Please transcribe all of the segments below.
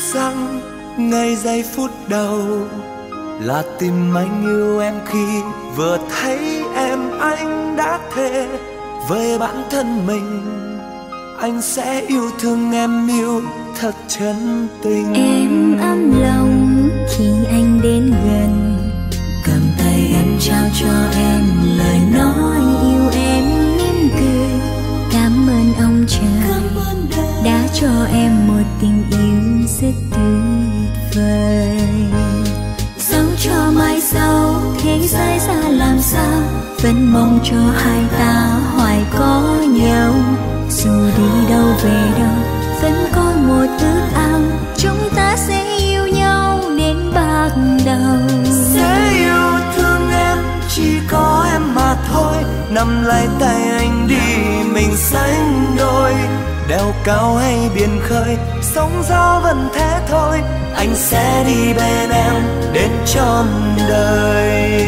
rằng ngay giây phút đầu là tìm anh yêu em khi vừa thấy em. Anh đã thề với bản thân mình anh sẽ yêu thương em, yêu thật chân tình. Em ấm lòng khi anh đến gần, cầm tay em trao cho em lời nói yêu em, mỉm cười. Cảm ơn ông trời đã cho em một tình yêu rất tuyệt vời. Sống cho mai sau thế giới ra làm sao, vẫn mong cho hai ta hoài có nhau. Dù đi đâu về đâu vẫn có một ước ao, chúng ta sẽ yêu nhau đến bạc đầu. Sẽ yêu thương em, chỉ có em mà thôi. Nắm lấy tay anh đi, mình sánh đôi. Đèo cao hay biển khơi, sóng gió vẫn thế thôi. Anh sẽ đi bên em đến trọn đời.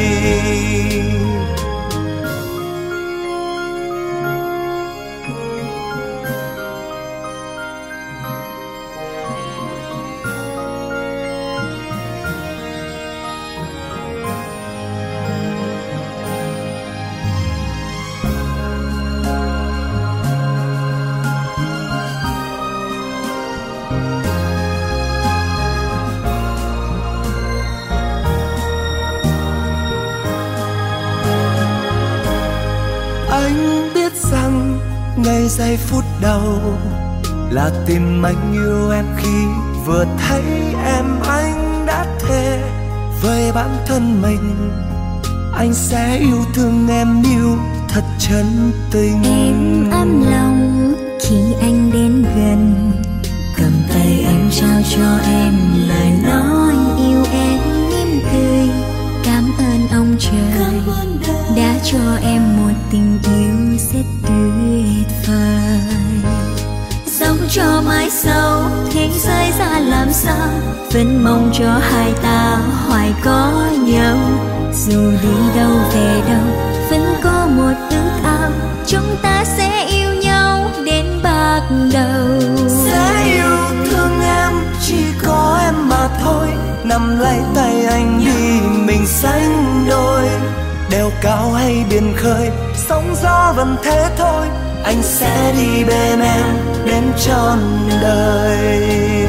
Anh biết rằng ngay giây phút đầu là tìm anh yêu em khi vừa thấy em. Anh đã thề với bản thân mình anh sẽ yêu thương em, yêu thật chân tình. Em ấm lòng khi anh đến gần, cầm tay anh trao cho em lời nói yêu em, mỉm cười. Cảm ơn ông trời đã cho em một tình yêu rất tuyệt vời. Sống cho mai sau thế giới ra làm sao, vẫn mong cho hai ta hoài có nhau. Dù đi đâu về đâu vẫn có một ước ao, chúng ta sẽ yêu nhau đến bạc đầu. Sẽ yêu thương em, chỉ có em mà thôi. Nắm lấy tay anh đi, mình sánh đôi. Đèo cao hay biển khơi, sóng gió vẫn thế thôi. Anh sẽ đi bên em đến trọn đời.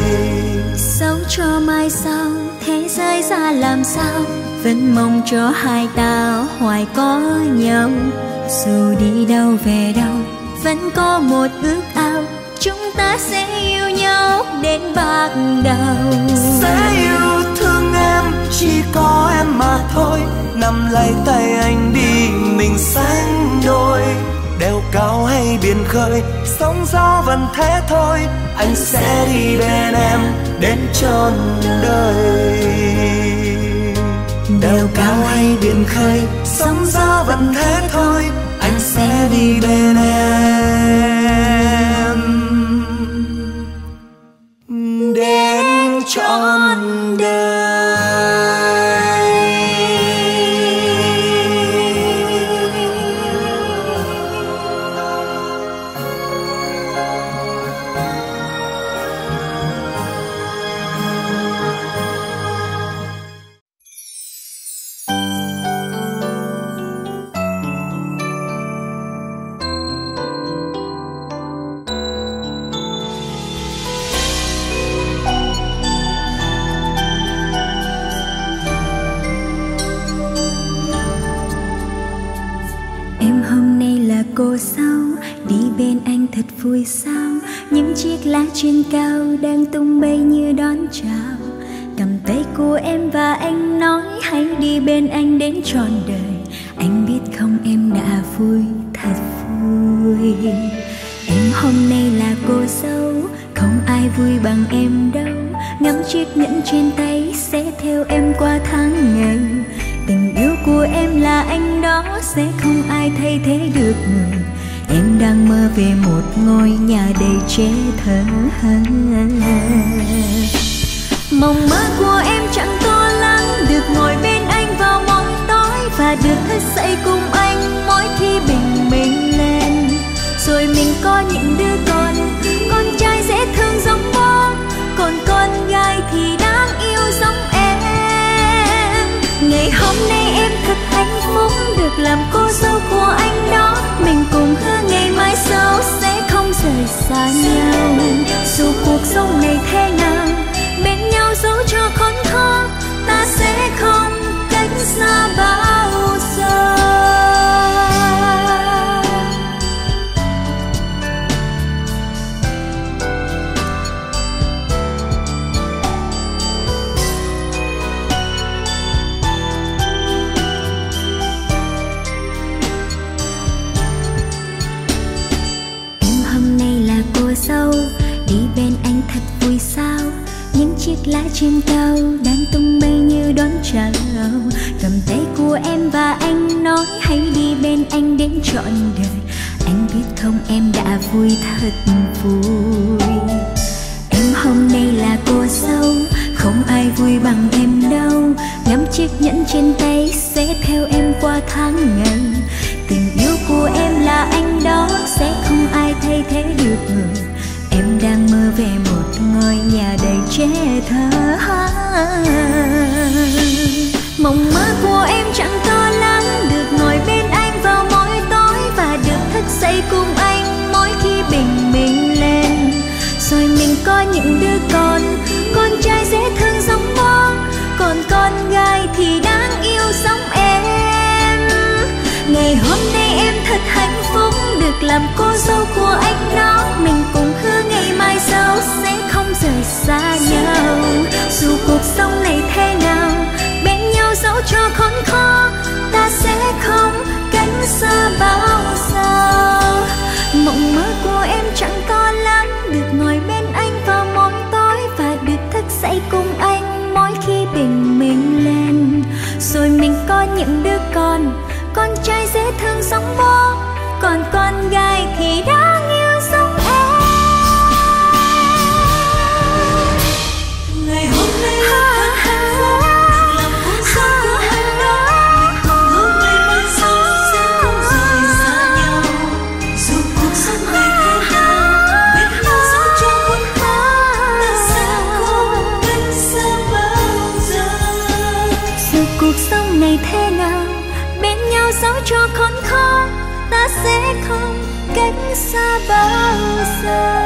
Sống cho mai sau thế giới ra làm sao, vẫn mong cho hai ta hoài có nhau. Dù đi đâu về đâu vẫn có một ước ao, chúng ta sẽ yêu nhau đến bạc đầu. Sẽ yêu thương em, chỉ có em mà thôi. Nắm lấy tay anh đi, mình sánh đôi. Đèo cao hay biển khơi, sóng gió vẫn thế thôi. Anh sẽ đi bên em đến trọn đời. Đèo cao hay biển khơi, sóng gió vẫn thế thôi. Anh sẽ đi bên em đến trọn đời. Cô sao đi bên anh thật vui sao, những chiếc lá trên cao đang tung bay như đón chào. Cầm tay của em và anh nói hãy đi bên anh đến trọn đời. Anh biết không em đã vui thật vui. Em hôm nay là cô dâu, không ai vui bằng em đâu. Ngắm chiếc nhẫn trên tay sẽ theo em qua tháng ngày. Tình yêu của em là anh đó, sẽ không ai thay thế được người. Em đang mơ về một ngôi nhà đầy trẻ thơ. Mộng mơ của em chẳng to lắm, được ngồi bên anh vào mỗi tối và được thức dậy cùng anh mỗi khi bình minh lên. Rồi mình có những đứa con trai dễ thương giống bố, còn con gái rời xa nhau. Dù cuộc sống này thế nào, bên nhau dẫu cho khốn khó, ta sẽ không cách xa bao giờ. Dâu đi bên anh thật vui sao, những chiếc lá trên cao đang tung bay như đón chào. Cầm tay của em và anh nói hãy đi bên anh đến trọn đời. Anh biết không em đã vui thật vui. Em hôm nay là cô dâu, không ai vui bằng em đâu. Ngắm chiếc nhẫn trên tay sẽ theo em qua tháng ngày. Tình yêu của em là anh đó, sẽ không ai thay thế được người. Em đang mơ về một ngôi nhà đầy trẻ thơ. Mộng mơ của em chẳng to lắm, được ngồi bên anh vào mỗi tối và được thức dậy cùng anh mỗi khi bình minh lên. Rồi mình có những đứa con trai dễ thương giống bố, còn con gái thì đáng yêu giống em. Ngày hôm nay em thật hạnh phúc được làm cô dâu của anh đó. Mình cùng hứa ngày mai sau sẽ không rời xa nhau. Dù cuộc sống này thế nào, bên nhau dẫu cho khốn khó, ta sẽ không cách xa bao giờ. Mộng mơ của em chẳng to lắm, được ngồi bên anh vào mỗi tối và được thức dậy cùng anh mỗi khi bình minh lên. Rồi mình có những đứa con trai dễ thương giống bố, còn con gái thì đáng yêu giống em. Ngày hôm nay thật hạnh phúc làm cuộc sống của anh đó. Mình cùng hứa ngày mai sau sẽ không rời xa nhau. Dù cuộc sống này thế nào, bên nhau dẫu cho khốn khó, ta sẽ không cách xa bao giờ. Dù cuộc sống này thế nào, bên nhau dẫu cho khốn khó, ta sẽ không cách xa bao giờ.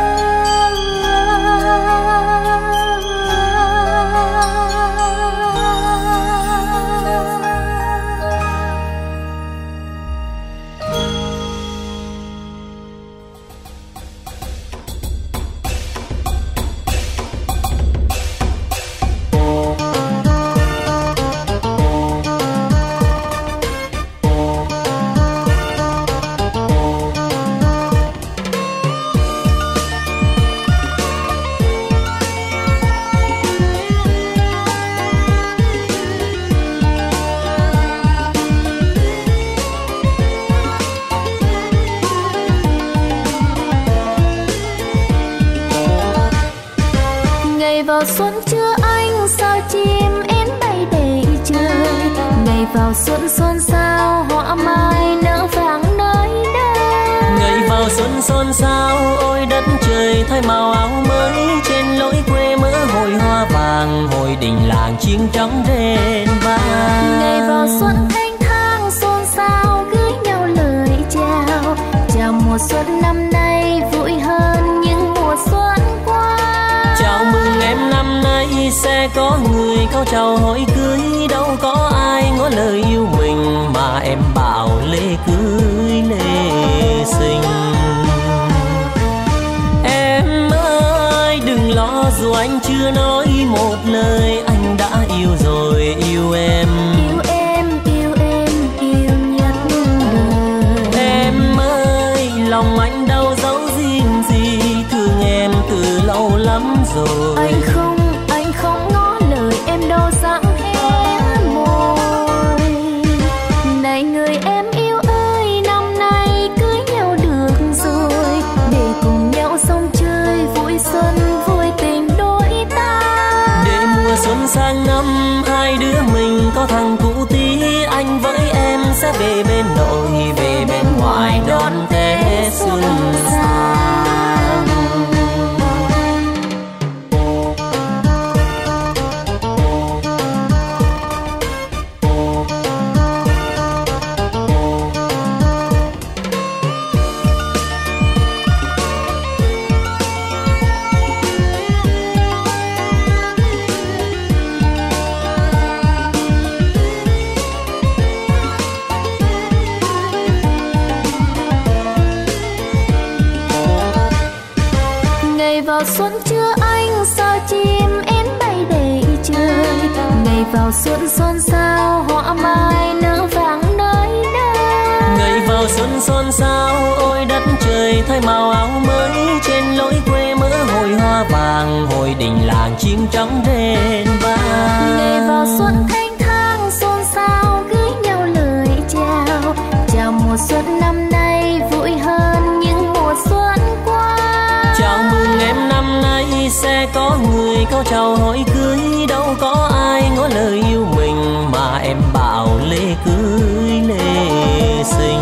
Vào xuân chưa anh sao chim én bay đầy trời. Ngày vào xuân xôn xao hoa mai nở vàng nơi đây. Ngày vào xuân xôn xao ôi đất trời thay màu áo mới. Trên lối quê mỡ hồi hoa vàng, hồi đình làng chiêng trống rền vang. Ngày vào xuân thanh thang xôn xao gửi nhau lời chào. Chào mùa xuân năm nay vui hơn những mùa xuân qua. Chào mừng em năm nay sẽ có người cao trào hỏi cưới. Đâu có ai ngỏ lời yêu mình mà em bảo lễ cưới lễ sinh. Em ơi đừng lo dù anh chưa nói một lời, anh đã yêu rồi yêu em. Yêu em, yêu em, yêu nhất đời. Em ơi lòng anh đâu giấu riêng gì, thương em từ lâu lắm rồi. Anh không ngỏ lời em đâu dáng hé môi. Này người em yêu ơi, năm nay cưới nhau được rồi, để cùng nhau sông chơi vui xuân vui tình đôi ta. Để mùa xuân sang năm hai đứa mình có thằng cũ tí, anh với em sẽ về bên nội về bên ngoài đón Tết xuân sang. Ngày vào xuân chưa anh sao chim én bay đầy trời. Ngày vào xuân xôn xao hoa mai nở vàng nơi đây. Ngày vào xuân xôn xao ôi đất trời thay màu áo mới. Trên lối quê mỡ hồi hoa vàng, hồi đình làng chim trắng rền vang. Ngày vào xuân thanh thang xôn xao gửi nhau lời chào. Chào mùa xuân năm nay vui hơn những mùa xuân qua. Chào mừng em năm nay sẽ có người câu chào hỏi cưới. Đâu có ai ngỏ lời yêu mình mà em bảo lễ cưới lễ sinh.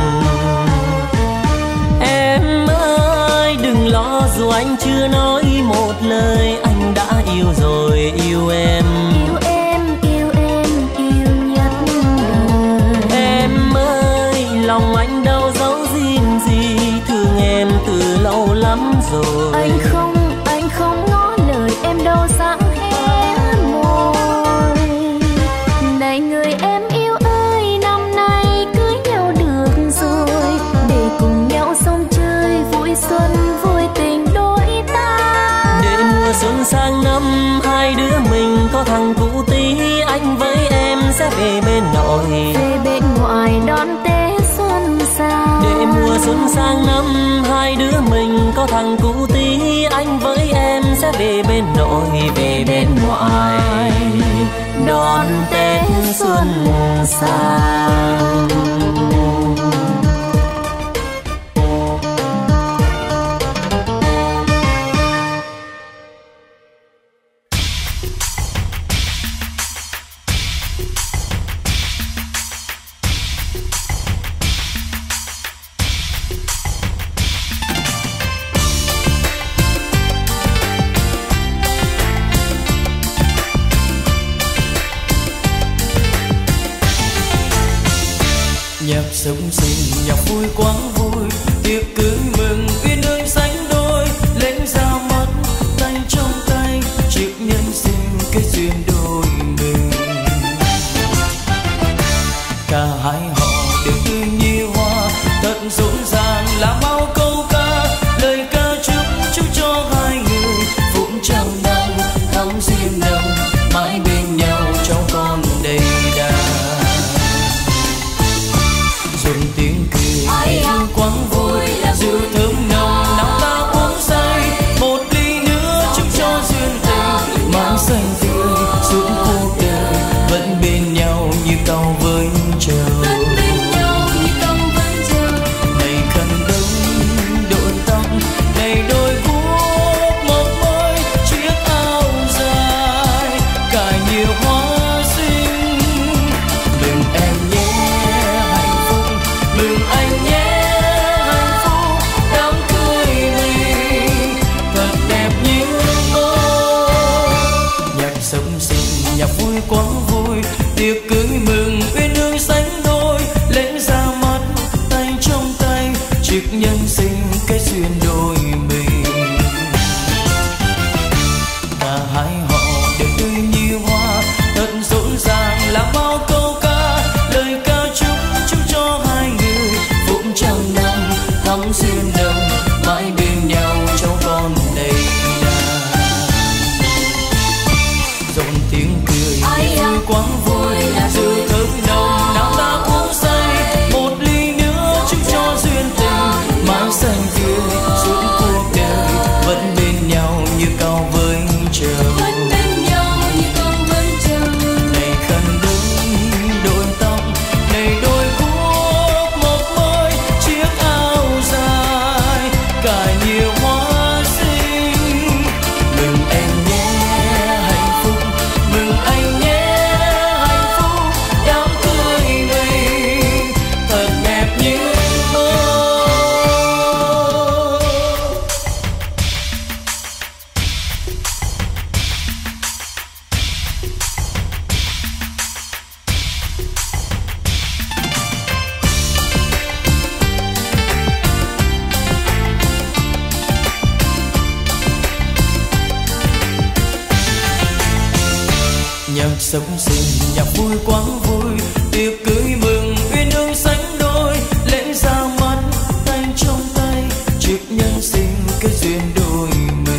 Em ơi đừng lo dù anh chưa nói một lời, anh đã yêu rồi yêu em. Yêu em, yêu em, yêu nhất đời. Em ơi lòng anh đâu giấu gìn gì, thương em từ lâu lắm rồi. Anh không ngỏ lời em đâu dám hé môi. Này người em yêu ơi, năm nay cưới nhau được rồi, để cùng nhau sông chơi vui xuân vui tình đôi ta. Để mùa xuân sang năm hai đứa mình có thằng cũ tí, anh với em sẽ về bên nội về bên ngoại đón Tết xuân sang. Để mùa xuân sang năm hai đứa mình có thằng cũ tí, anh với em sẽ về bên nội về bên ngoại đón Tết xuân sang. Nhạc sống sinh nhạc vui quá vui, tiệc cưới mừng uyên ương sánh đôi. Lên ra mắt tay trong tay, chiếc nhân sinh kết duyên đôi mình. Cả hai họ đều tươi như hoa, thật rộn ràng là bao câu ca. Lời ca chúc cho hai người vững trăm năm thắm duyên nồng, mãi bên nhau cháu con đầy đà. Dùng tiếng cười yêu quá vui, rượu thơm nồng nào ta uống say. Một ly nữa chúc cho duyên tình mãi xanh tươi suốt cuộc đời, vẫn bên nhau như cao với trời. Này khăn đông đội tóc, này đôi guốc mộc mới, chiếc áo dài cài nhiều hoa xinh. Mừng em nhé hạnh phúc, mừng anh nhé hạnh phúc, đám cưới mình thật đẹp như mơ. Nhạc sống sinh nhạc vui quá vui, tiệc cưới mừng uyên ương sánh đôi. Lên ra mắt tay trong tay, chiếc nhân sinh kết duyên đôi mình. Cả hai họ đều tươi như hoa, thật rộn ràng là bao câu ca. Lời ca chúc cho hai người vững trăm năm thắm duyên nồng, mãi bên nhau cháu con đầy đà. Rộn tiếng cười vui quá vui, rượu thơm nồng nào ta uống say. Một ly nữa chúc cho duyên tình mãi xanh tươi suốt cuộc đời, vẫn bên nhau như cao với trời. Này khăn đông đội tóc, này đôi guốc mộc mới, chiếc áo dài cài nhiều hoa xinh. Mừng em nhé hạnh phúc, mừng anh nhé hạnh phúc, đám cưới mình thật đẹp như mơ. Nhạc sống sinh nhạc vui quá vui, tiệc cưới mừng uyên ương sánh đôi. Lễ ra mắt tay trong tay, chiếc nhân sinh kết duyên đôi mình.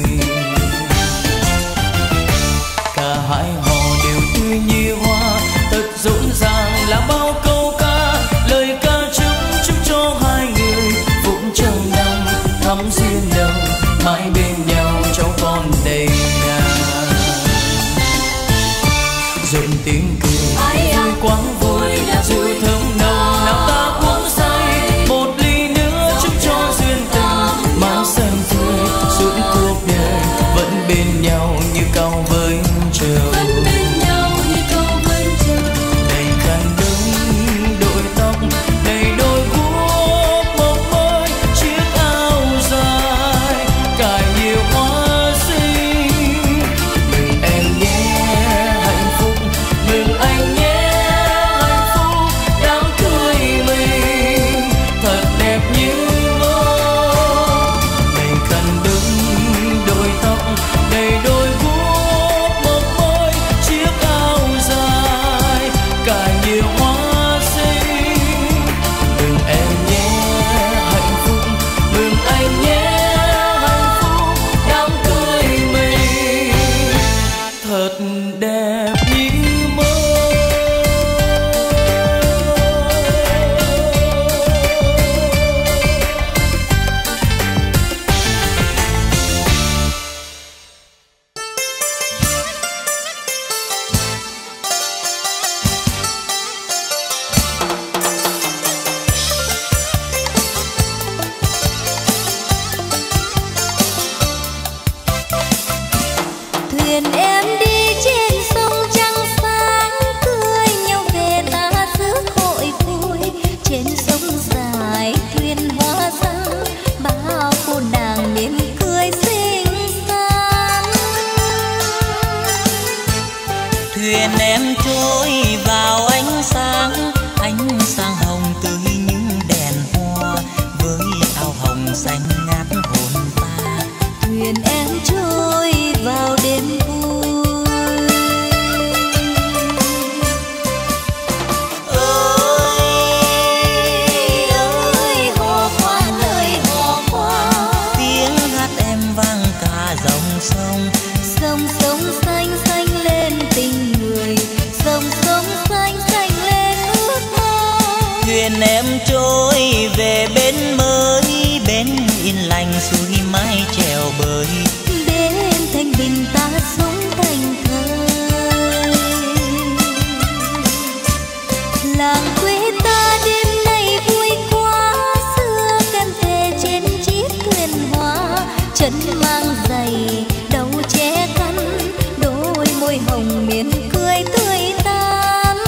bên nhau cháu con đầy nhà. Rộn tiếng cười vui quá vui, rượu thơm nồng nào ta uống say. Một ly nữa chúc cho duyên tình mãi xanh tươi suốt cuộc đời, vẫn bên nhau như cao với trời. Đầy khăn đứng đội tóc, đầy đôi guốc mộc mới, chiếc áo dài cài nhiều hoa xinh. Mừng em nhé hạnh phúc, mừng anh nhé hạnh phúc, đám cưới mình thật đẹp như mơ. Đầy khăn đứng đội tóc, đầy đôi guốc mộc mới, chiếc áo dài cài nhiều hoa xinh. Mừng em nhé hạnh phúc, mừng anh nhé hạnh phúc, đám cưới mình thật đẹp như mơ. Thuyền em đi trên sông trăng sáng, cưới nhau về ta rước hội vui. Trên sông dài thuyền hoa răng, bao cô nàng mỉm cười xinh xắn. Thuyền em trôi vào ánh sáng hồng tươi những đèn hoa, với áo hồng xanh ngát hồn ta. Thuyền em trôi vào đêm vui. Ơi hò khoan ơi hò khoan, Tiếng hát em vang cả dòng sông. sông sông xanh xanh lên tình người, sông sông xanh xanh lên ước mơ. Thuyền em trôi về bến mới, bến yên lành suối mái chèo bơi. Đến thanh bình ta sống thành thơi. Làng quê ta đêm nay vui quá, xưa kem về trên chiếc thuyền hoa. Chân mang giày đầu che khăn, đôi môi hồng miền cười tươi tắn.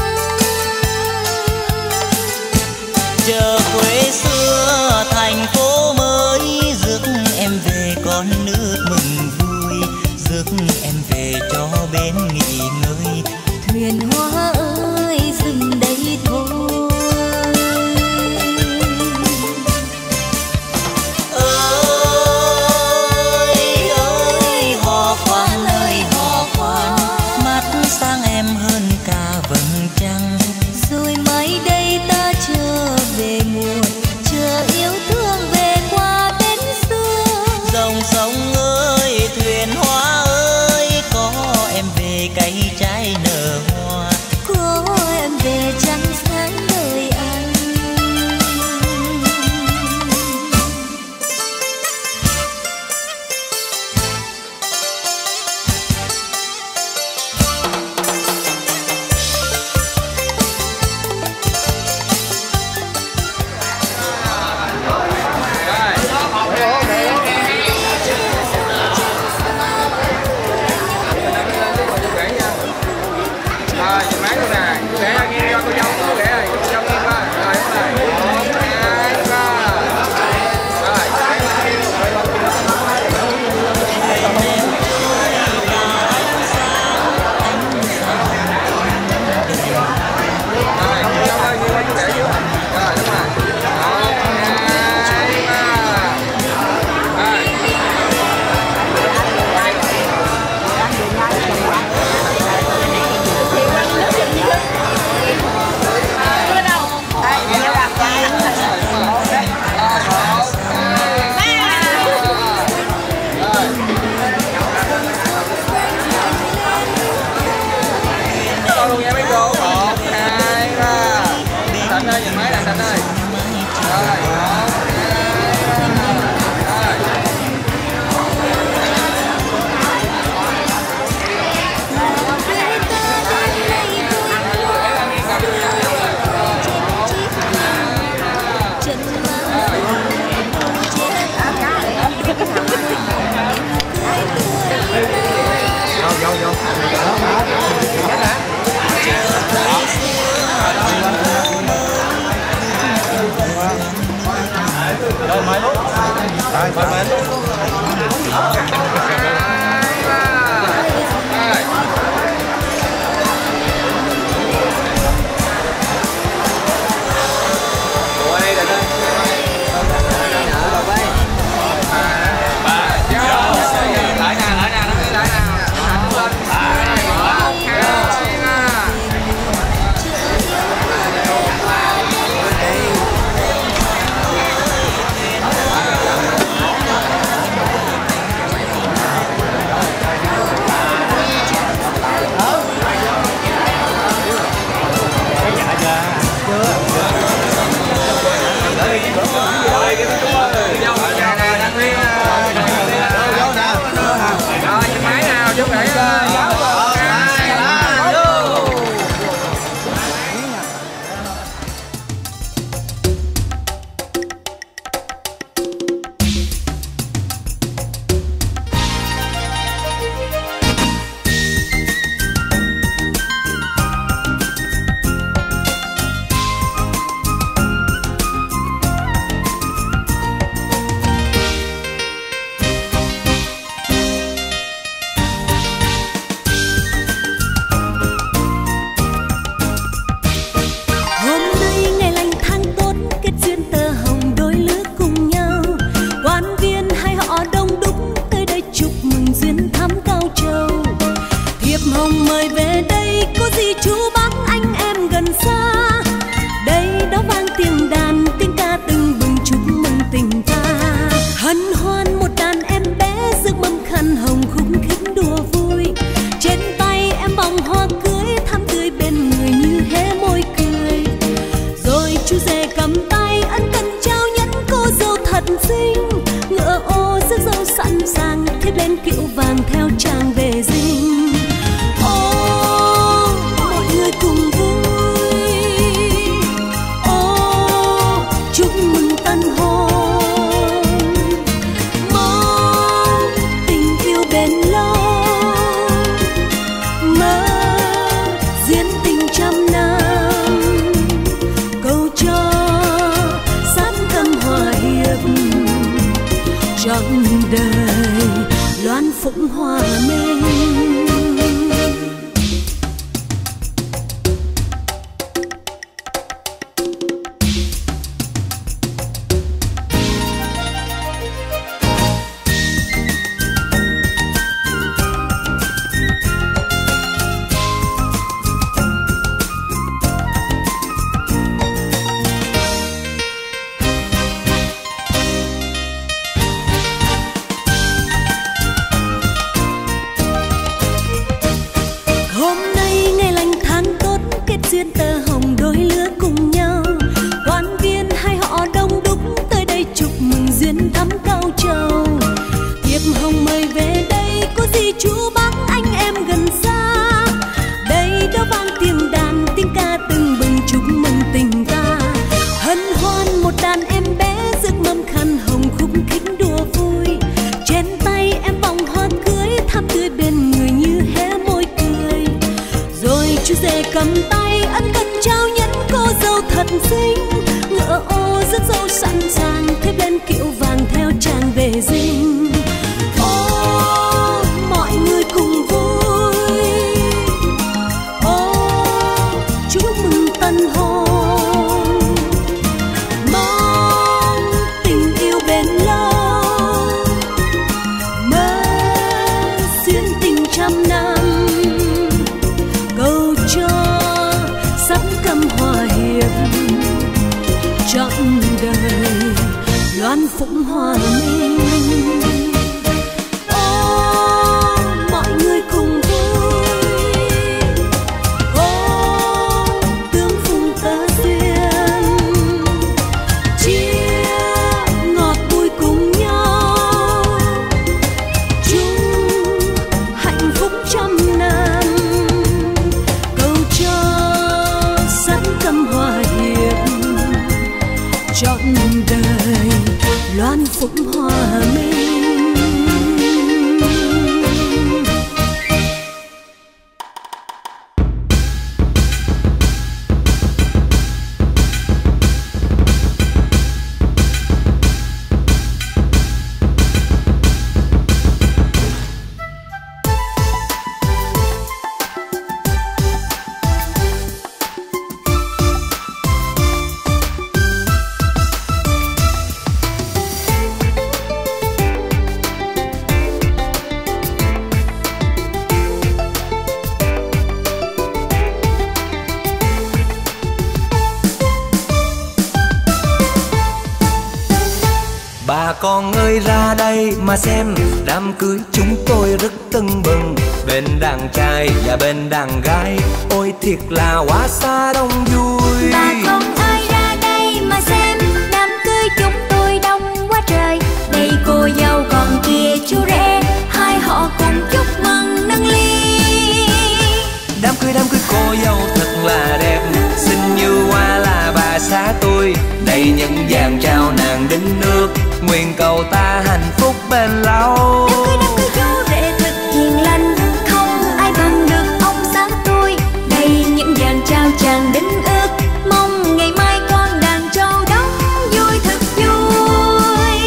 Chờ quê xưa thành phố mới, rước em về con nước mừng vui, rước em về cho bên nghỉ ngơi. Thuyền hoa ơi dừng đây thôi. Ơi hò khoan ơi hò khoan, mắt sáng em hơn cả vầng trăng. Rồi mai đây ta trở về muộn, chờ yêu thương về qua bến xưa. Dòng sông ơi thuyền hoa ơi, có em về cây trái nở hoa. Có em về trọn đời loan phụng hòa minh. ơi ra đây mà xem, đám cưới chúng tôi rất tưng bừng. Bên đàn trai và bên đàn gái, ôi thiệt là quá xa đông vui. Bà con ơi ra đây mà xem, đám cưới chúng tôi đông quá trời. Đây cô dâu còn kia chú rể, hai họ cùng chúc mừng nâng ly. Đám cưới cô dâu thật là đẹp, xinh như hoa là bà xã tôi. Đây những vàng trao nàng đính nước, nguyện cầu ta hạnh phúc bền lâu. Đám cưới chú rể thật hiền lành, không ai bằng được ông xã tôi. Đây những vàng trao chàng đính ước, mong ngày mai con đàn trâu đóng vui thật vui.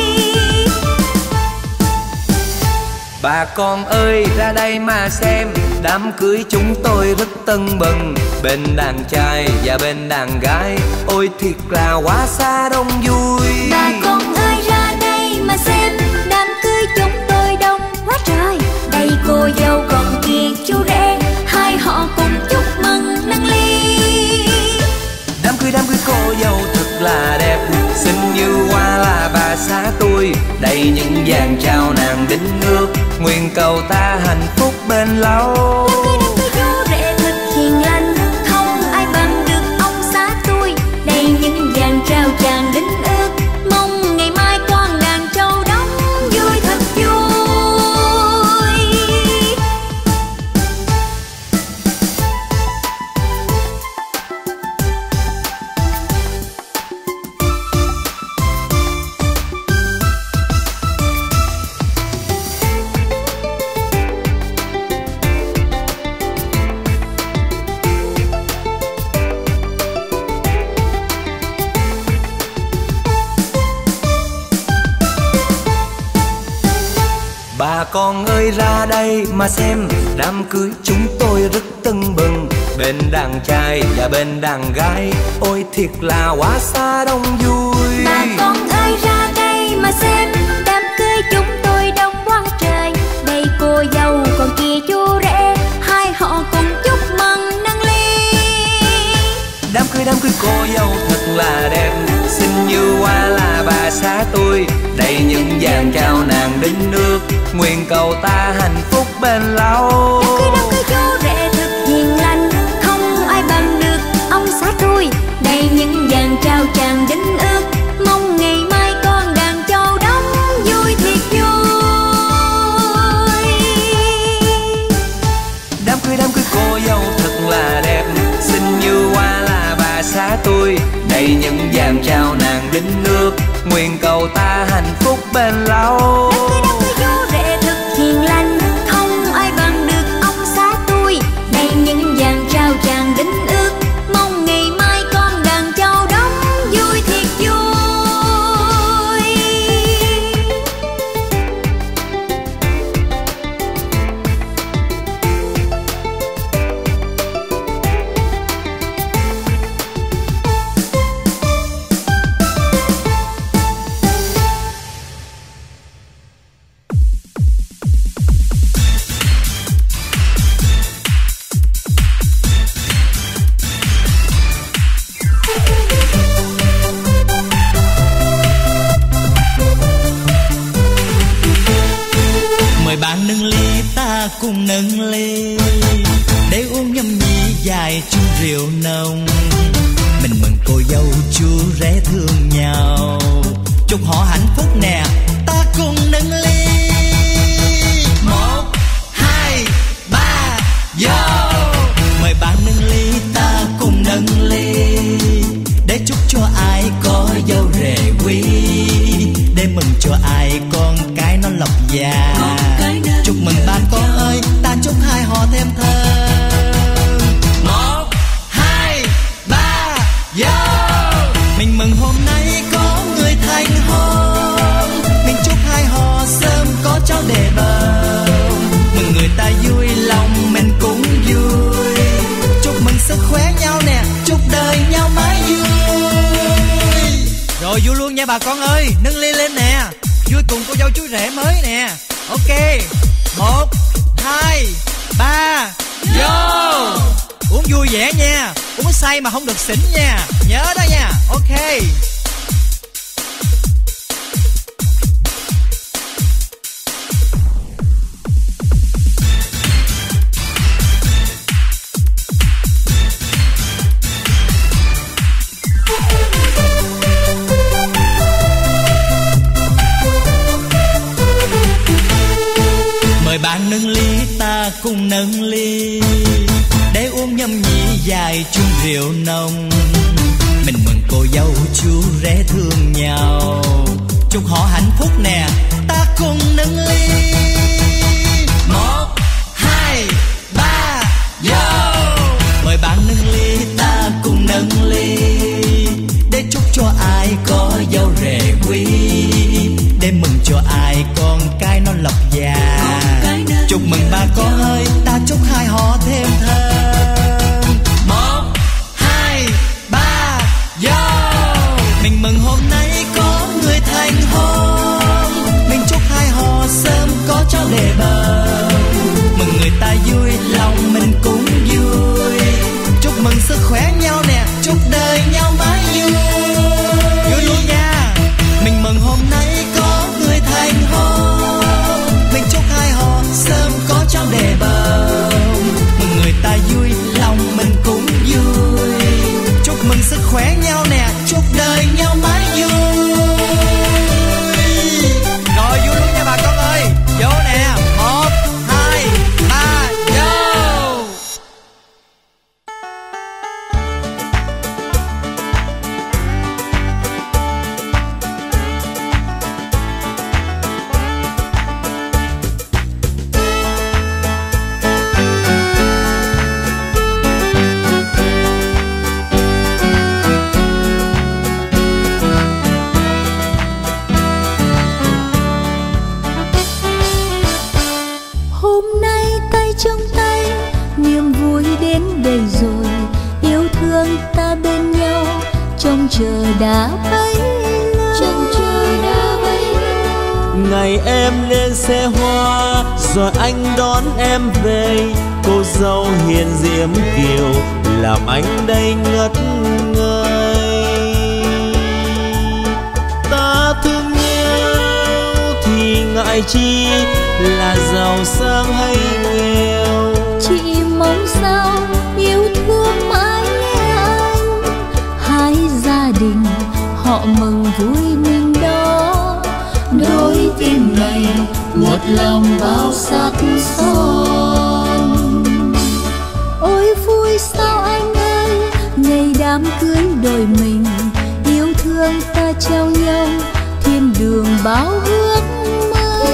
Bà con ơi ra đây mà xem, đám cưới chúng tôi rất tưng bừng. Bên đàn trai và bên đàn gái, ôi thiệt là quá xa đông vui. Bà con ơi ra đây mà xem, đám cưới chúng tôi đông quá trời. Đây cô dâu còn kia chú rể, hai họ cùng chúc mừng nâng ly. Đám cưới cô dâu thật là đẹp, xinh như hoa là bà xã tôi. Đây những vàng trao nàng đính nước, nguyện cầu ta hạnh phúc bền lâu. Đám cưới chú rể thật hiền lành, không ai bằng được ông xã tôi. Đây những vàng trao chàng đính ước, mong ngày mai con đàn trâu đóng vui thật vui. Bà con ơi ra đây mà xem, đám cưới chúng tôi rất tưng bừng. Bên đàn trai và bên đàn gái, ôi thiệt là quá xa đông vui. Bà con ơi ra đây mà xem, đám cưới chúng tôi đông quá trời. Đây cô dâu còn kia chú rể, hai họ cùng chúc mừng nâng ly. Đám cưới cô dâu thật là đẹp, xinh như hoa là bà xã tôi. Đây những vàng trao nàng đính nước, nguyện cầu ta hạnh phúc bền lâu. Đám cưới chú rể thật hiền lành, không ai bằng được ông xã tôi. Đây những vàng trao chàng đính ước, mong ngày mai con đàn trâu đóng vui thiệt vui. Đám cưới cô dâu thật là đẹp, xinh như hoa là bà xã tôi. Đây những vàng trao nàng đính nước, nguyện cầu ta hạnh phúc bền lâu. Đám cưới chú rể thật hiền lành, không ai bằng được ông xã tôi. Đây những vàng trao chàng đính ước, mong ngày mai con đàn trâu đóng vui thiệt vui. Bạn nâng ly ta cùng nâng ly, để uống nhâm nhi dài chung rượu nồng. Mình mừng cô dâu chú rể thương nhau, chúc họ hạnh phúc nè, ta cùng nâng ly. 1, 2, 3, vô. Mời bạn nâng ly ta cùng nâng ly, để chúc cho ai có dâu rể quý, để mừng cho ai con cái nó lộc già. Chúc mừng ba con ơi, ta chúc hai họ thêm thơm. 1, 2, 3, vô. Mình mừng hôm nay có người thành hôn, mình chúc hai họ sớm có cháu đề bầu. Mừng người ta vui lòng mình cũng vui, chúc mừng sức khỏe nhau nè, chúc đời nhau mãi vui. Rồi vui luôn nha bà con ơi, nâng ly lên nè, vui cùng cô dâu chú rể mới nè. Ok, 1, 2, 3, vô. Uống vui vẻ nha, uống say mà không được xỉn nha, nhớ đó nha. Ok. bạn nâng ly ta cùng nâng ly, để uống nhâm nhi dài chung rượu nồng. Mình mừng cô dâu chú rể thương nhau, chúc họ hạnh phúc nè, ta cùng nâng ly. 1, 2, 3, vô. Mời bạn nâng ly ta cùng nâng ly, để chúc cho ai có dâu rể quý, để mừng cho ai con cái nó lộc già. Chúc mừng ba con ơi, ta chúc hai họ thêm thơm. 1, 2, 3, vô. Mình mừng hôm nay có người thành hôn, mình chúc hai họ sớm có cháu đề bầu. Mừng người ta vui, lòng mình cũng vui. Chúc mừng sức khỏe nhau nè, chúc đời nhau mãi vui. Vui luôn nha. Mình mừng hôm nay có người thành hôn, mình chúc hai họ sớm có cháu đề bầu. Mừng người ta vui, lòng mình cũng vui. Chúc mừng sức khỏe nhau nè, chúc đời nhau mãi vui. Rồi vui luôn nha bà con ơi, vô nè. 1, 2, 3, vô. Hôm nay tay trong tay, niềm vui đến đây rồi. Yêu thương ta bên nhau, trông chờ đã bấy lâu. Ngày em lên xe hoa, rồi anh đón em về. Cô dâu hiền diễm kiều, làm anh đây ngất ngây. Ta thương nhau thì ngại chi, là giàu sang hay nghèo. Chỉ mong sao yêu thương mãi anh, hai gia đình họ mừng vui mình đó. Đôi tim này một lòng bao sát son. Ôi vui sao anh ơi, ngày đám cưới đôi mình. Yêu thương ta trao nhau, thiên đường bao ước mơ.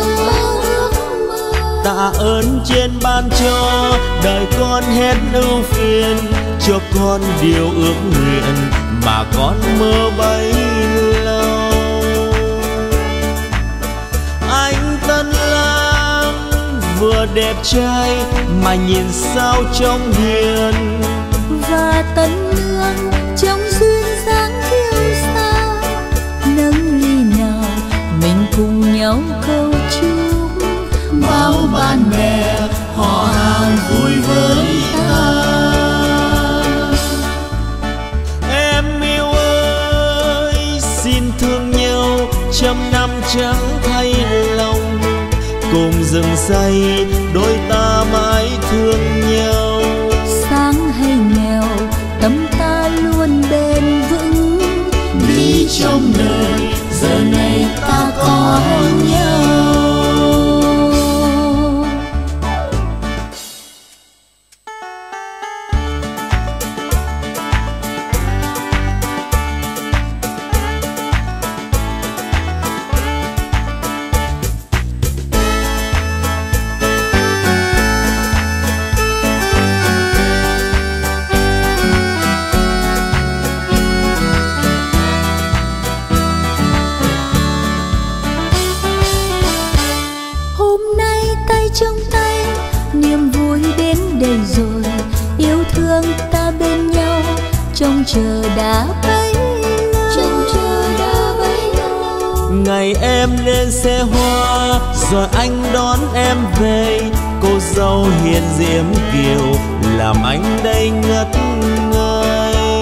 Tạ ơn trên ban cho, đời con hết ưu phiền. Cho con điều ước nguyện mà con mơ bấy lâu. Anh Tân Lang vừa đẹp trai mà nhìn sao trông hiền. Và Tân Nương trong duyên dáng kiêu sa. Nâng ly nào mình cùng nhau câu chúc, bao bạn bè họ hàng vui với ta. Em yêu ơi, xin thương nhau trăm năm chẳng thay lòng. Cùng rừng say đôi ta mãi thương nhau. Sáng hay nghèo tâm ta luôn bền vững. Đi trong đời giờ này ta có nhau. Trong tay niềm vui đến đây rồi. Yêu thương ta bên nhau, trông chờ đã bấy lâu. Ngày em lên xe hoa, rồi anh đón em về. Cô dâu hiền diễm kiều, làm anh đây ngất ngây.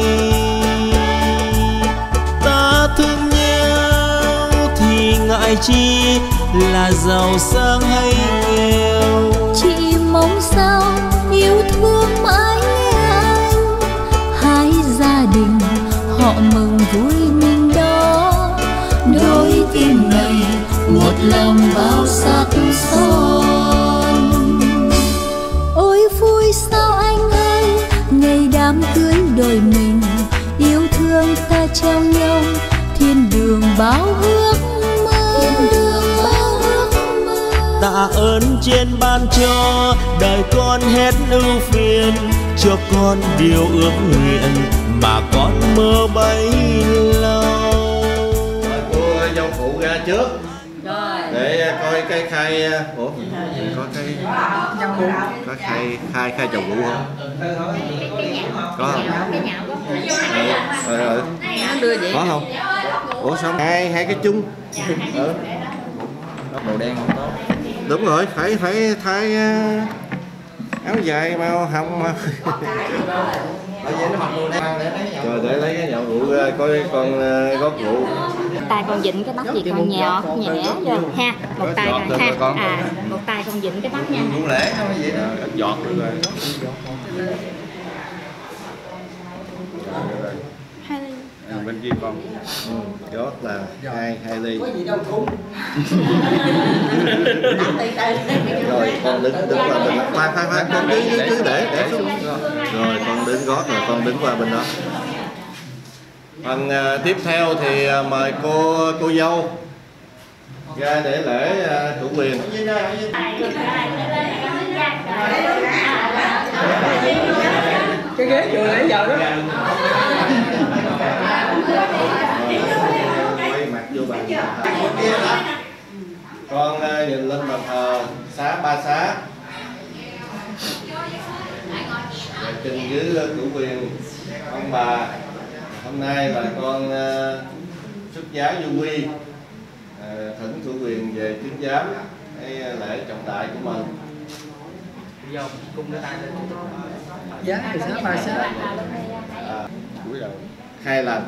Ta thương nhau thì ngại chi, là giàu sang hay nghèo. Chỉ mong sao yêu thương mãi anh, hai gia đình họ mừng vui mình đó. Đôi tim này một lòng bao sát son. trao nhau thiên đường bao ước mơ. Tạ ơn trên ban cho đời con hết ưu phiền, cho con điều ước nguyện mà con mơ bấy lâu. Cô dâu phụ ra trước để coi cái khai. Ủa có cái có khai chồng phụ không? Có không? Có không? Ủa sao hai cái chung? Màu đen không tốt. Đúng rồi, phải thay áo dài màu hồng mà. Rồi để lấy cái nhậu rượu ra coi con gót rượu. Tay con vịn cái nắp gì con nhẹ vô ha, một tay rồi ha. Một tay con vịn cái nắp nha. Cũng lễ nó vậy đó, ít giọt được rồi. Bên kia con gót là hai ly. Rồi con đứng qua bên đó. Khoan con cứ để xuống. Rồi con đứng gót rồi con đứng qua bên đó. Phần tiếp theo thì mời cô dâu ra để lễ chủ quyền. Cái ghế vừa nãy giờ đó. Quay mặt vô bàn. Con nhìn lên bàn thờ ba xá. Và trình dưới chủ quyền ông bà. Hôm nay là con xuất giá du quy, thỉnh chủ quyền về chứng giám cái lễ trọng đại của mình. Cung cái tay lên. Giá thì xá ba xá. Cúi đầu 2 lần.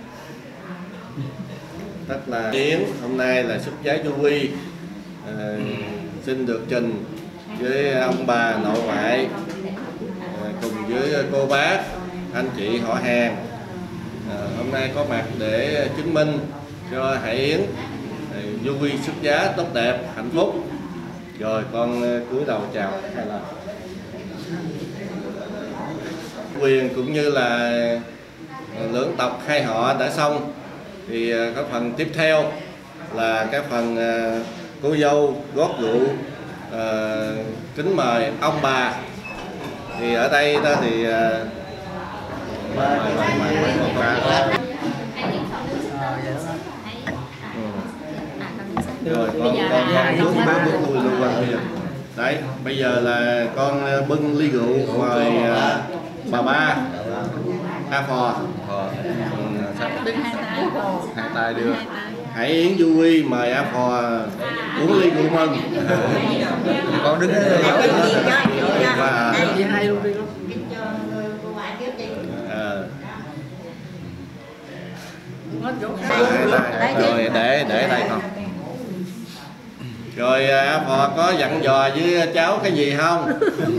Tức là Yến hôm nay là xuất giá du quy, xin được trình với ông bà nội ngoại cùng với cô bác anh chị họ hàng hôm nay có mặt để chứng minh cho Hải Yến du quy xuất giá tốt đẹp hạnh phúc. Rồi con cúi đầu chào 2 lần. Quyền cũng như là lưỡng tộc hai họ đã xong thì có phần tiếp theo là cái phần cô dâu gót rượu kính mời ông bà. Thì ở đây đó thì rồi con bước lui luôn qua bây giờ. Đấy, bây giờ là con bưng ly rượu mời bà ba A Phò. Hai tay đưa. Hải Yến du quy mời A Phò uống ly rượu mừng. Con đứng và hai luôn đi. Rồi để đây con. Rồi A Phò có dặn dò với cháu cái gì không?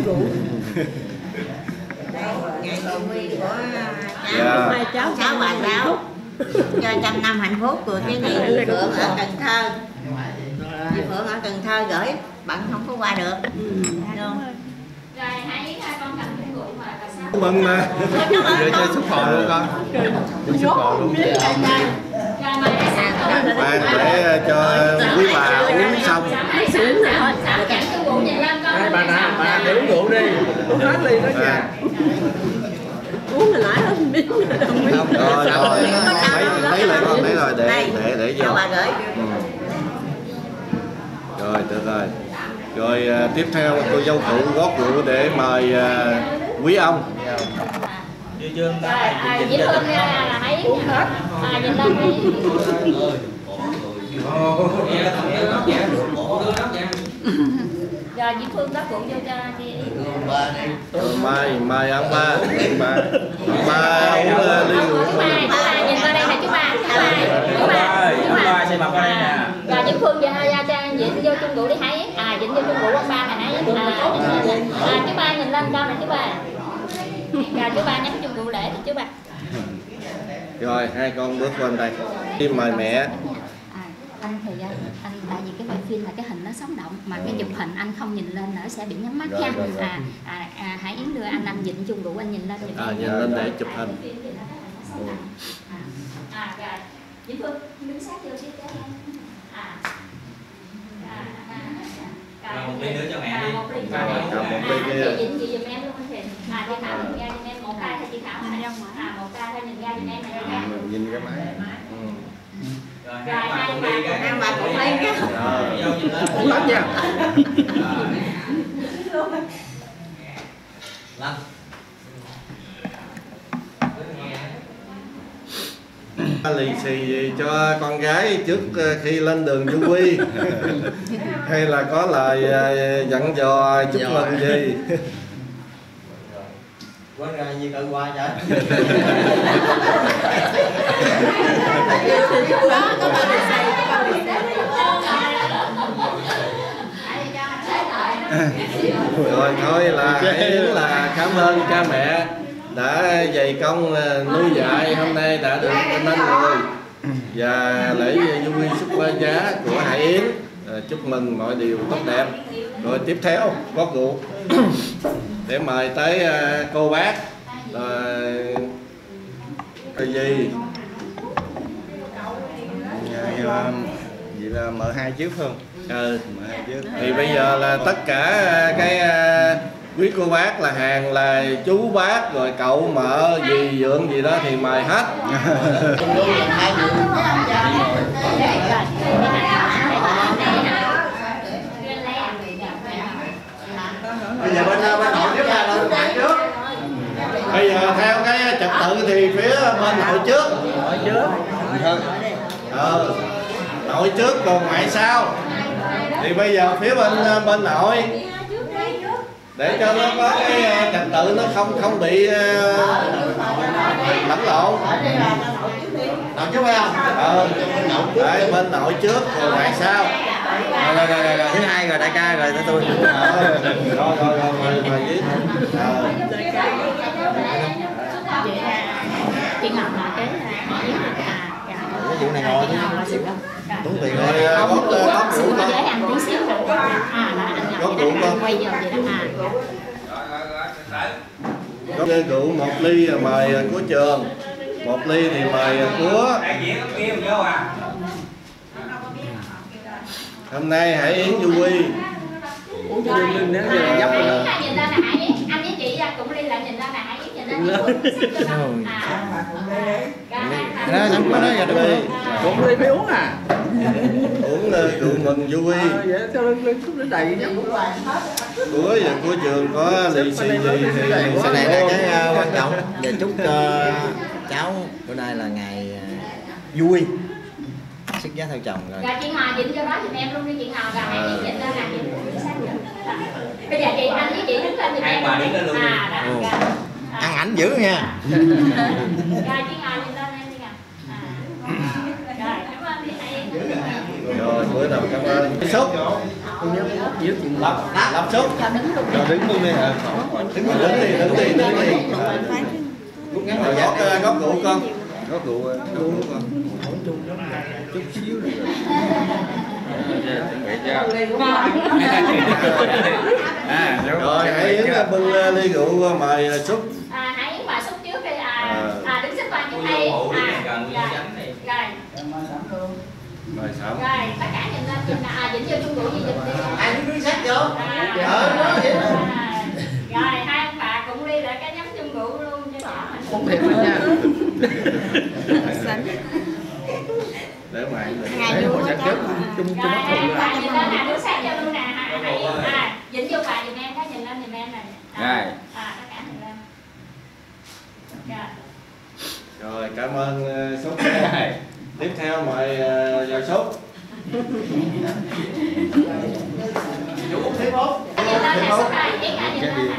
Ngày cầu nguyện của cháu bà cháu cho 100 năm hạnh phúc của cái ngày Dì Phượng ở Cần Thơ. Dì Phượng ở Cần Thơ gửi bạn không có qua được. Rồi hãy con cầm cái rượu mà Mừng mà. Rồi chơi xúc phò luôn con. Chơi xúc phò luôn. Bạn để cho quý bà uống xong. Bà để uống rượu đi. Uống hết ly đó kìa. Uống hồi nãy không biết. Rồi lấy lại con, lấy rồi để vô. Bà gửi. Rồi được rồi. Rồi tiếp theo cô dâu phụ gót rượu để mời quý ông. Dĩ Phương là hãy uống hết. Nhìn lên đi. Rồi Dĩ Phương rót rượu vô cho chị. Mời ông ba. Ông ba uống ly rượu. Nhìn qua đây nè chú ba. Chú ba sẽ bật qua đây nè. Rồi Dĩ Phương ra cho Dĩnh vô chung rượu đi Hải. Dĩnh vô chung rượu ông ba này Hải. Chú ba nhìn lên con này chú ba. Rồi chú ba nhắm chung rượu lễ thì chú ba. Rồi hai con bước qua đây. Đi mời mẹ. Anh thì anh tại vì cái quay phim là cái hình nó sống động mà cái chụp hình anh không nhìn lên nữa sẽ bị nhắm mắt nha. Hải Yến đưa anh Vịnh chung rượu anh nhìn lên. Nhìn lên để chụp hình. Rồi Vĩnh Phương đứng sát vô tiếp cho em. Một ly nữa cho mẹ đi. Một ly kia. Chị giùm em luôn anh Thìn. Chị Thảo nhìn ra giùm em một tay thôi chị Thảo này. Một tay thôi nhìn ra giùm em này. Nhìn cái máy. Rồi hai bạn cùng ly cái. Hai bạn cùng ly cái. Vô nhìn lên. Không lắm nha. Lên. Lì xì gì cho con gái trước khi lên đường du quy hay là có lời dặn dò chúc mừng gì? Quên ra gì cận qua vậy? Rồi thôi là hãy là cảm ơn cha mẹ đã dày công nuôi dạy, hôm nay đã được nên người, và lễ du quy xuất giá của Hải Yến, chúc mừng mọi điều tốt đẹp. Rồi tiếp theo gót rượu để mời tới cô bác cái gì vậy là M2 trước không? M2 trước. Thì bây giờ là tất cả cái quý cô bác là hàng là chú bác rồi cậu mợ dì dượng gì đó thì mời hết. Bây giờ bên nội trước là bên ngoại trước. Bây giờ theo cái trật tự thì phía bên nội trước. Nội trước còn ngoại sau. Thì bây giờ phía bên nội để cho nó có cái trật tự nó không bị lẫn lộn. Nội trước phải không? Đấy, bên nội trước rồi ngoại sau. Rồi, thứ hai rồi đại ca rồi tới tôi. Rồi với. Chị Ngọc là cái Cái vụ này ngồi tốn tiền rồi. Gót rượu để ăn tí xíu rồi. Gót rượu con. Quay giờ vậy đó. Gót rượu 1 ly mời của Trường, 1 ly thì mời của. Hôm nay Hải Yến du quy. Uống cho đừng nếu giờ dốc rồi. Nhìn lên là Hải Yến, anh với chị cùng ly lại nhìn lên là Hải Yến, nhìn lên Nó chẳng có nói giờ đúng rồi. Một ly mới uống à? Uống rượu mừng du quy. Vậy cho nó đầy nhá. Của Trường có lì xì gì thì Cái này là cái quan trọng. Và chúc cho cháu bữa nay là ngày vui. Xuất giá theo chồng rồi. Rồi chị Hòa dịnh cho đó thì em luôn đi chị Hòa, rồi Hải Yến dịnh lên là dịnh. Bây giờ chị anh với chị đứng lên thì em. Ăn ảnh dữ nha. Rồi chị Hòa dịnh lên em đi nè. Rồi cảm ơn chị Hải Yến. rồi bữa đầu cảm ơn. Súc. Lập súc. Rồi đứng luôn đi hả? Đứng đi. Rồi gót rượu con. Gót rượu con. Chút xíu rồi. Rồi Hải Yến bưng ly rượu mời Súc. Hải Yến mời Súc trước đi. Đứng xếp qua trước đây. Rồi. Mời Sẩm. Rồi tất cả nhìn lên dịnh vô chung rượu gì dịnh đi. Ai đứng sát vô. Rồi hai ông bà cùng đi lại cái nhắm chung rượu luôn cho nhỏ mình. Không thiệt luôn nha. Để mày Ngày vui quá cháu. Chung Rồi hai ông bà nhìn lên nè, đứng sát vô luôn nè. Dịnh vô bà giùm em, nhìn lên giùm em này. Rồi. Tất cả nhìn lên. Rồi cảm ơn Súc. Tiếp theo mời vào Súc. Chú Út thế bố. Nhìn lên nè Súc ơi, Yến cả nhìn lên nè.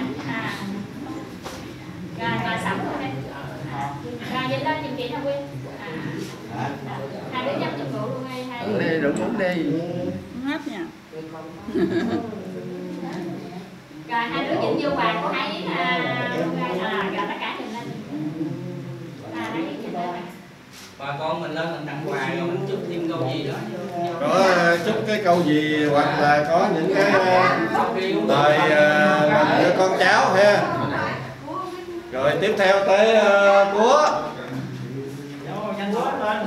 Rồi Sẩm luôn đi. Rồi nhìn lên nhìn chị Thảo Quyên. Hai đứa nhắm chung rượu luôn đi. Đi rượu uống đi. Hết nha. Rồi hai đứa dịnh vô bàn của Hải Yến rồi tất cả nhìn lên. Hải Yến nhìn lên. Bà con mình lên mình tặng quà rồi mình chúc thêm câu gì đó. Có chúc cái câu gì hoặc là có những cái lời cho con cháu ha. Rồi tiếp theo tới của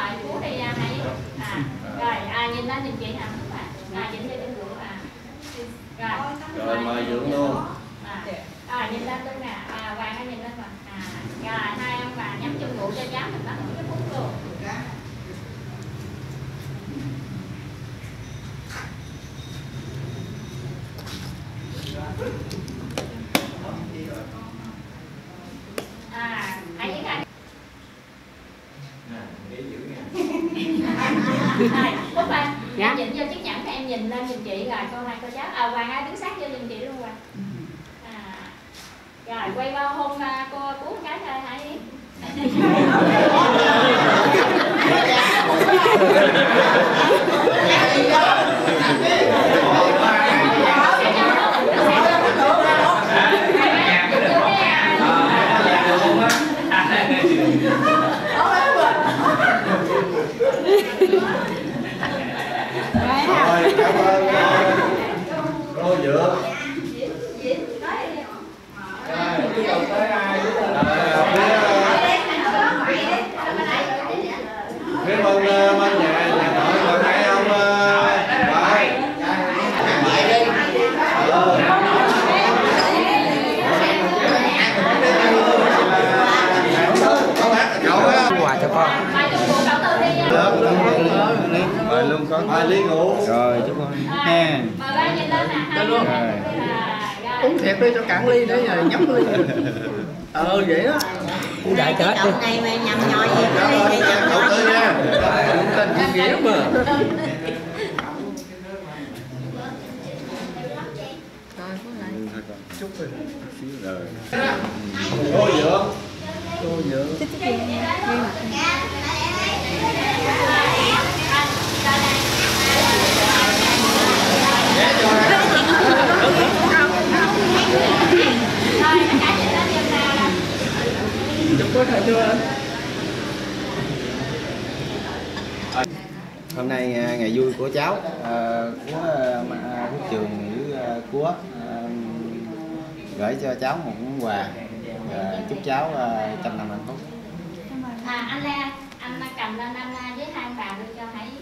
mời chú đi hãy rồi nhìn lên nhìn chị nào nhìn cho Dung Vũ rồi mời Dưỡng luôn. Nhìn lên tôi nè, Hoàng hãy nhìn lên mà. Rồi hai ông bà nhắm Dung Vũ cho cháu mình bắt cái phút luôn. Hãy diễn ra. Phúc ơi, em nhìn vô chiếc nhẫn em nhìn lên nhìn chị rồi cô hai cô cháu. Hoàng ơi đứng sát vô nhìn chị luôn Hoàng. Rồi quay qua hôn cô Cú một cái thôi hả Yến? Rồi cảm ơn cô Dượng. Phía bên nhà nội còn hay không quà cho con. Mời luôn con. Mời ly rượu. Rồi chúc con ha. Mời ba nhìn lên nè. Luôn. Uống thiệt đi cho cạn ly để rồi nhắm ly. Vậy đó. Uống đại chết đi. Này mà nhầm nhòi gì đi nhầm nhòi nha. Tên chị nghĩa mà. Chúc rồi. Cô Dượng. Cô Dượng. Hôm nay ngày vui của cháu, của Quốc Trường với của gửi cho cháu một món quà, chúc cháu trăm năm hạnh phúc. Anh Lê, anh cầm lên anh với hai ông bà đưa cho hãy.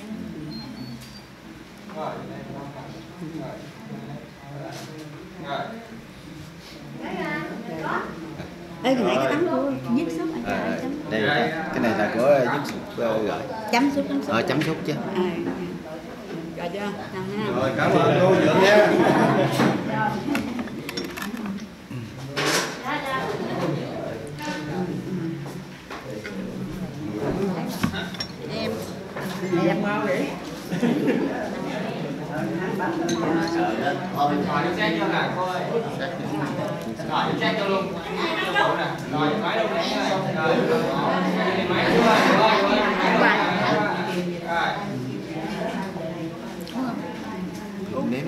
Ê, cái này cái tấm của giúp xúc Đây cái này là của giúp xúc gửi. Chấm xúc Chấm xúc chứ. Rồi chưa? Rồi cảm ơn cô Dượng nha. Em mau đi. Rồi đi xe cho nè cô ơi. Rồi đi xe cho luôn. Rồi máy đâu nè. Rồi. Máy chú ơi. Rồi. Nếm.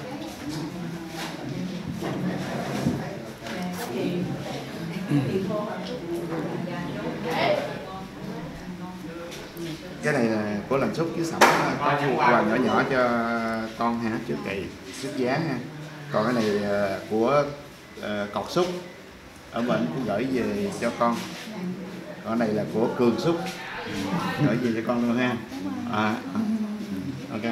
Cái này là của làm xúc với sẩm, có quà nhỏ nhỏ cho con ha, trước kỳ xuất giá ha. Còn cái này của cọc xúc ở bệnh cũng gửi về cho con. Còn cái này là của Cường xúc gửi về cho con luôn ha. Ok.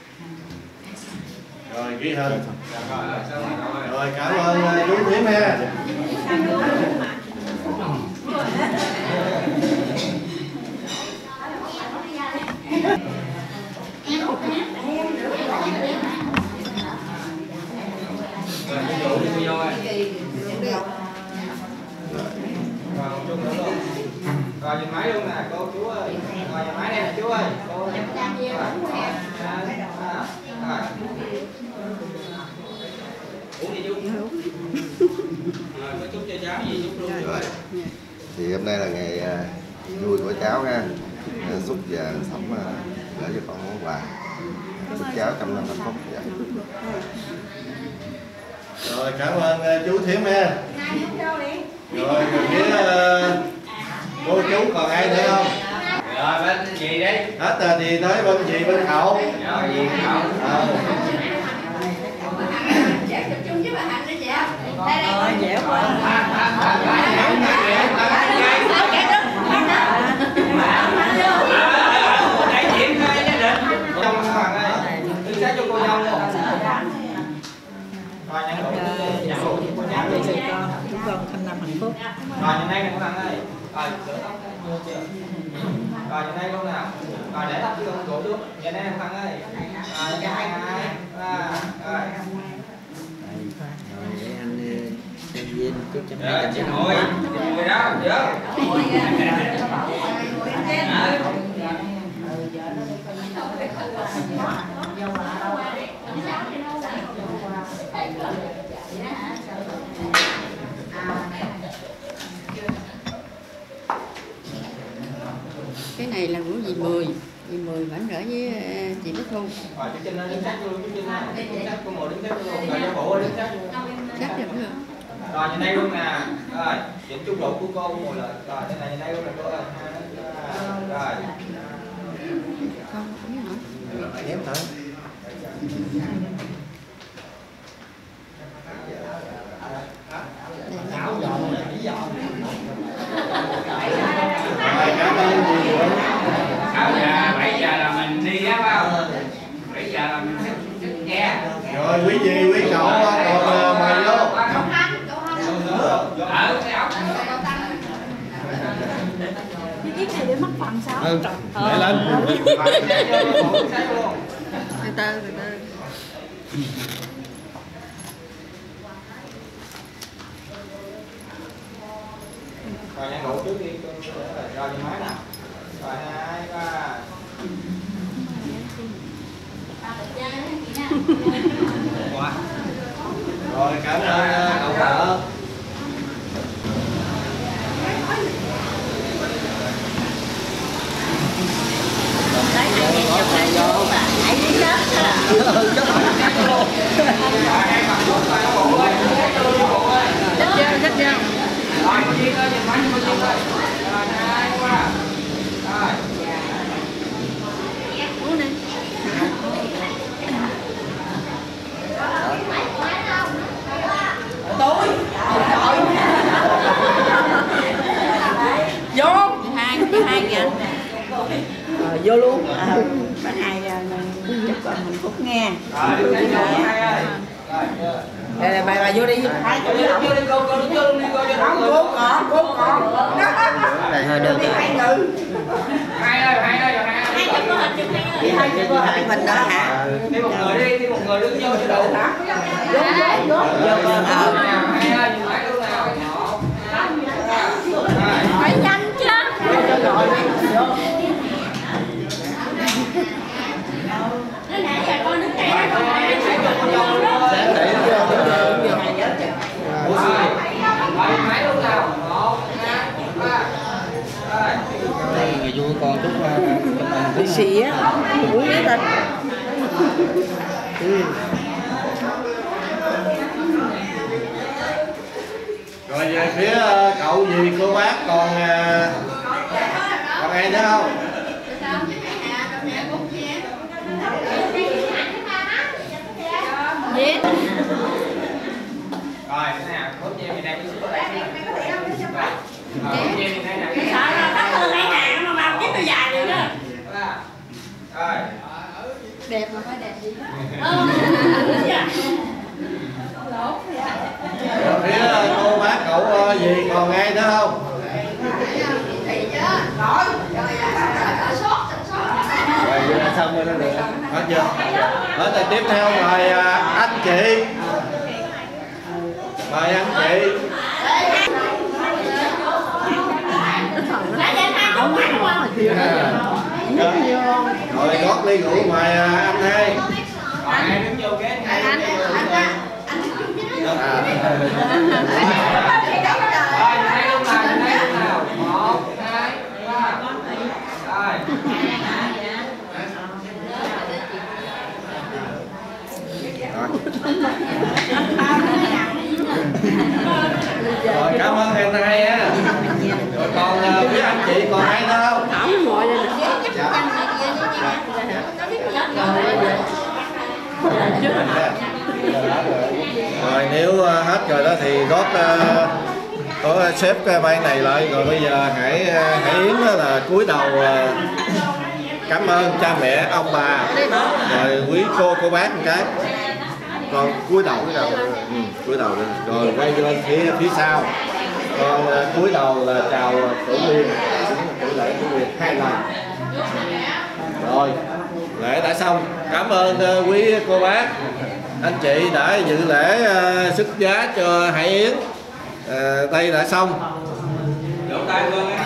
Rồi ghi hình. Rồi cảm ơn chú Thiểm ha. Rồi nhìn máy luôn nè cô chú ơi. Rồi nhìn máy đây nè chú ơi. Cô ơi. Uống gì chú? Rồi có chúc cho cháu gì chúc luôn. Rồi. Thì hôm nay là ngày vui của cháu ha. Xúc và Sẩm gửi cho con món quà. Chúc cháu trăm năm hạnh phúc. Rồi cảm ơn chú Thiểm ha. Rồi phía cô chú còn ai nữa không? Rồi bên chị đi. Hết rồi thì tới bên chị bên Hậu. Rồi gì Hậu. Dễ quá. Hãy subscribe cho kênh Ghiền Mì Gõ để không bỏ lỡ những video hấp dẫn. Rồi trên đây luôn nào. Rồi để tắt cái công cụ xuống. Trên đây em Thăng ơi. Rồi 2 2 3 rồi. Để anh viên chúc cho Rồi chị ngồi đó, được. Cái này là của dì Mười vẫn ở với chị Bích Thu. Rồi cái chân nó đứng chắc luôn, cái chân nó đứng chắc, con ngồi đứng chắc luôn, rồi cho bộ đứng chắc luôn. Chắc được không? Rồi trên đây luôn nè. Rồi, chỉnh trung độ của cô ngồi lại. Rồi trên này trên đây luôn nè cô ơi. Rồi. Không, không hả? Ém thôi. Bây giờ là mình đi á phải không? Bây giờ là mình sức nghe. Rồi quý vị, quý cậu còn mời vô. Cái này để mắc phần sao? Để lên. Từ từ. Rồi nhảy ngủ trước đi. Rồi đi máy nè. Rồi 2 3. Rồi cảm ơn cậu vợ. Chắc chưa? Rồi con Duyên ơi, nhìn máy con Duyên ơi. Rồi 2 3. Rồi. Uống đi. Vô. Hai kìa. Vô luôn. Bác Hai chúc con hạnh phúc nghe. Rồi đi Hai ơi. Rồi bà vô đi. Hai cô vô đi cô đứng vô luôn đi cô cho thắng rồi. Cốt ngọt. Này hơi được. Hai ơi, hai ơi. Hai chụp có hình chụp hai ơi. Hai mình đó hả? Thêm một người đi, thêm một người đứng vô cho đủ. Vô. Hai ơi, nhìn máy luôn nào. Phải nhanh chứ. Nó nãy giờ con đứng trẻ rồi. Máy luôn nào. 1 2 3. Rồi. Người vui con chúc Bị xì á. Uống biết ta. Rồi về phía cậu gì cô bác còn ai nữa không? Rồi, thế nào, cốt chim thì đây cái số đây. Cốt chim thì đây nè. Rồi. Đẹp mà phải đẹp gì? Rồi phía cô bác cậu gì còn ai nữa không? Rồi xong rồi nó được. Hết chưa? Hết rồi tiếp theo mời anh chị. Mời anh chị. Rồi gót ly rượu mời anh hai. Rồi hai đứng vô ghế hai. Rồi hai luôn nào. 1 2 3. Rồi. Rồi cảm ơn em hai á. Rồi còn phía anh chị còn ai nữa không? Rồi nếu hết rồi đó thì gót có xếp cái ban này lại rồi bây giờ Hải Yến là cúi đầu cảm ơn cha mẹ ông bà rồi quý cô bác một cái, còn cúi đầu cúi đầu rồi quay lên phía sau, còn cúi đầu là chào tổ tiên. buổi lễ của Nguyệt 2 lần. Rồi, lễ đã xong. Cảm ơn quý cô bác, anh chị đã dự lễ xuất giá cho Hải Yến. Đây đã xong. Vỗ tay luôn em.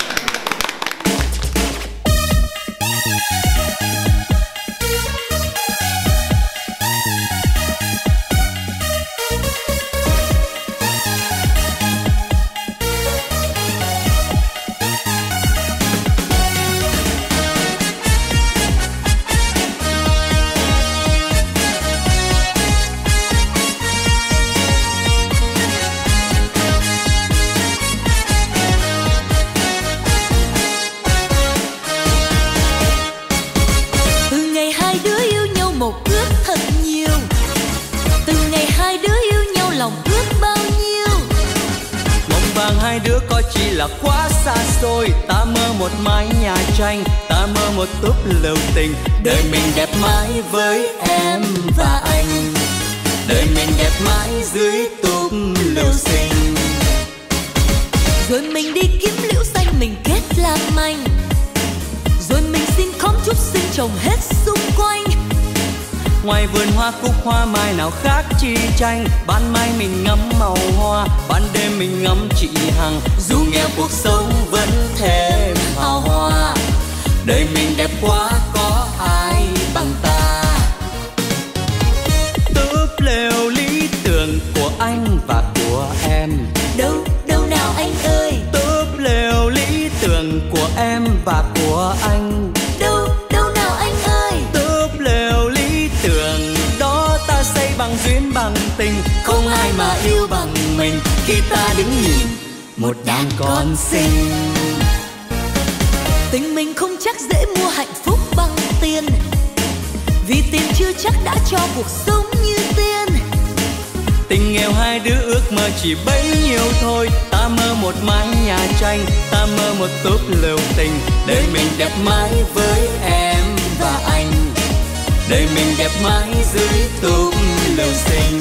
Hai đứa có chỉ là quá xa xôi. Ta mơ một mái nhà tranh, ta mơ một túp lều tình. Đời mình đẹp mãi với em và anh, đời mình đẹp mãi dưới túp lều xinh. Rồi mình đi kiếm liễu xanh mình kết làm manh, rồi mình xin khóm trúc xinh trồng hết xung quanh. Ngoài vườn hoa cúc hoa mai nào khác chi tranh. Ban mai mình ngắm màu hoa, ban đêm mình ngắm chị Hằng. Dù nghèo cuộc sống vẫn thêm hào hoa. Đời mình đẹp quá có ai bằng ta. Túp lều lý tưởng của anh và của em. Đâu, đâu nào anh ơi. Túp lều lý tưởng của em và của anh. Đâu, đâu nào anh ơi. Túp lều lý tưởng đó ta xây bằng duyên bằng tình. Không ai mà yêu bằng mình khi ta đứng nhìn một đàn con xinh. Tình mình không chắc dễ mua hạnh phúc bằng tiền, vì tiền chưa chắc đã cho cuộc sống như tiên. Tình nghèo hai đứa ước mơ chỉ bấy nhiêu thôi. Ta mơ một mái nhà tranh, ta mơ một túp lều tình. Đời mình đẹp mãi với em và anh, đời mình đẹp mãi dưới túp lều xinh.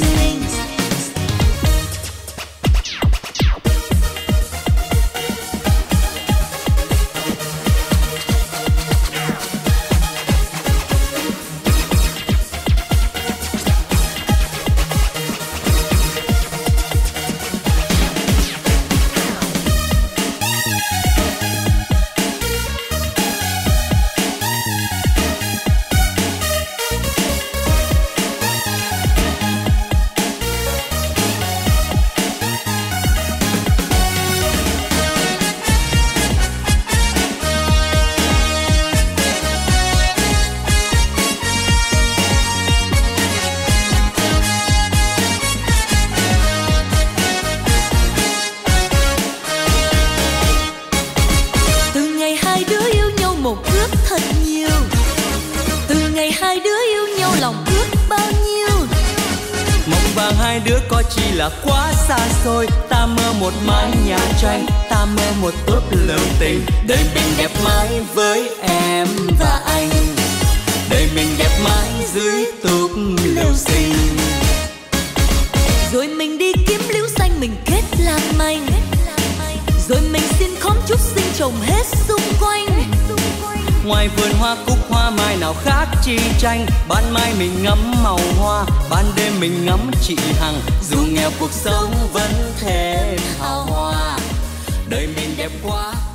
Hai đứa có chi là quá xa xôi. Ta mơ một mái nhà tranh, ta mơ một túp lều tình. Đời mình đẹp mãi với em và anh, đời mình đẹp mãi dưới túp lều xinh. Rồi mình đi kiếm liễu xanh mình kết làm manh, rồi mình xin khóm trúc xinh trồng hết xung quanh. Ngoài vườn hoa cúc hoa mai nào khác chi tranh. Ban mai mình ngắm màu hoa, ban đêm mình ngắm chị Hằng. Dù nghèo cuộc sống vẫn thêm hào hoa, đời mình đẹp quá.